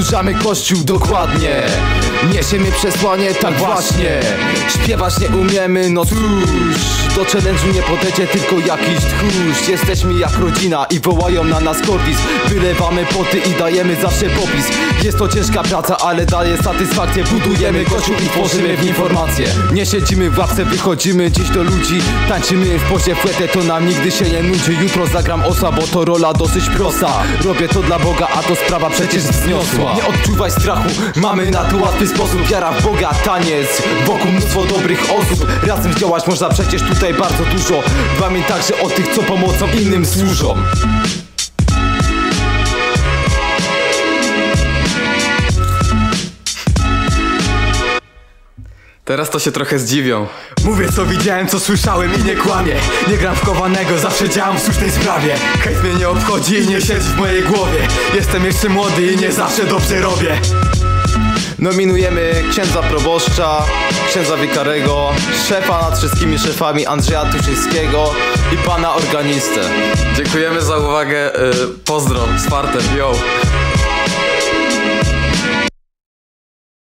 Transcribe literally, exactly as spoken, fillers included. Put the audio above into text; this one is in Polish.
oburzamy kościół dokładnie. Niesiemy przesłanie, tak właśnie. Śpiewać nie umiemy, no cóż, do challenge'u nie podejdzie tylko jakiś tchórz. Jesteśmy jak rodzina i wołają na nas kordis. Wylewamy poty i dajemy zawsze popis. Jest to ciężka praca, ale daje satysfakcję. Budujemy kościół i tworzymy w informacje. Nie siedzimy w ławce, wychodzimy dziś do ludzi. Tańczymy w pozie fletę, to nam nigdy się nie nudzi. Jutro zagram osa, bo to rola dosyć prosta. Robię to dla Boga, a to sprawa przecież wzniosła. Nie odczuwaj strachu, mamy na to łatwy sposób. Wiara w Boga, taniec, wokół mnóstwo dobrych osób. Razem zdziałać można przecież tutaj bardzo dużo. Dbamy także o tych, co pomocą innym służą. Teraz to się trochę zdziwią. Mówię co widziałem, co słyszałem i nie kłamię. Nie gram w chowanego, zawsze działam w słusznej sprawie. Hejt mnie nie obchodzi i nie siedzi w mojej głowie. Jestem jeszcze młody i nie zawsze dobrze robię. Nominujemy księdza proboszcza, księdza wikarego, szefa nad wszystkimi szefami Andrzeja Tuszyńskiego i pana organistę. Dziękujemy za uwagę, yy, pozdro z fartem, yo.